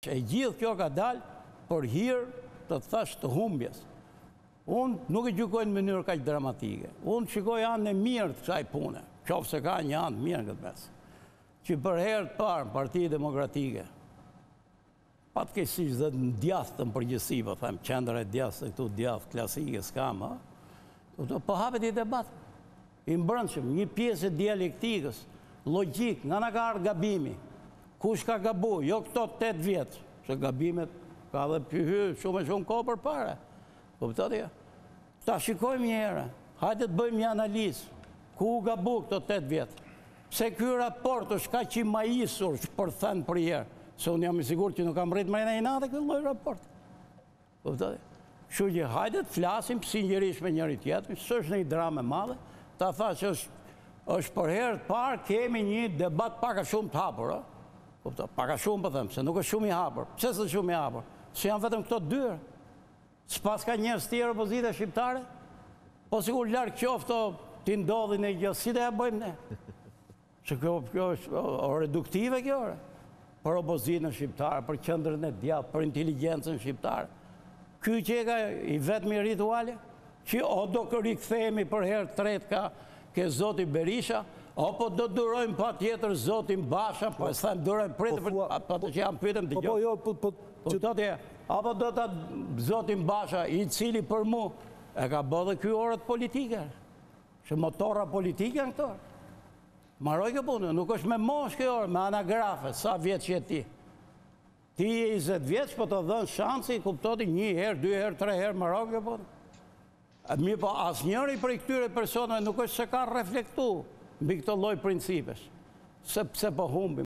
E gjithë kjo ka dalë për hir të thash të humbjes. Unë nuk e gjykoj në mënyrë kaq dramatike. Unë shikoj anën e mirë të kësaj pune, qoftë se ka një anë mirë në këtë mes. Që për herë të parë Partia Demokratike, fatkeqësisht dhe në djathtë në përgjithësi, po them, qendra e djathtë këtu djathtë klasike s'kam, po hapet i debat. I mbrëmshëm, një pjesë e dialektikës, logjik, nga na ka ardhur gabimi. Kush ka gabu? Jo këto 8 vjet, se gabimet ka dhe pyhy shumë e shumë kohë përpara. Kuptoni? Ta shikojmë një herë. Hajde të bëjmë një analizë. Ku u gabu këto 8 vjet? Pse ky raport është kaq i maisur për thënë për herë? Se unë jam i sigurt që nuk kam rrit më në natë këtë lloj raport. Kuptoni? Kështu që hajde të flasim sinqerisht me njëri tjetrin, s'është një dramë e madhe. Ta thash është për herë të parë kemi një debat pak a shumë të hapur, pak a shumë po them, se nuk është shumë i hapur. Pse s'është shumë i hapur? Se janë vetëm këto dy. S'pas ka njerëz tjerë opozita shqiptare? Po sigur larg qofto ti ndodhin e gjë, si do ja bëjmë ne? Se kjo është reduktive kjo, për opozitën shqiptare, për qendrën e djathtë, për inteligjencën shqiptare. Ky që ka i vetmi rituale, që o do rikthehemi për herë tretë ke zoti Berisha, apo do durojmë pa tjetër zotin Basha, po e thënë durojmë pritë, po të që jam pyetëm të gjë. Apo do të zotin Basha, i cili për mu, e ka bërë dhe ky orët politike. Që motora politike në këto. Maroj kjo punë, nuk është me mosh kjo orë, me anagrafe, sa vjetë që ti. Ti e 20 vjetë, po të dhënë shansi, kuptoti 1 herë, 2 herë, 3 herë, maroj kjo punë. Mirë po, asë njëri për i këtyre personave nuk është se ka reflektu mbi këtë lloj principesh. Sepse po humbim.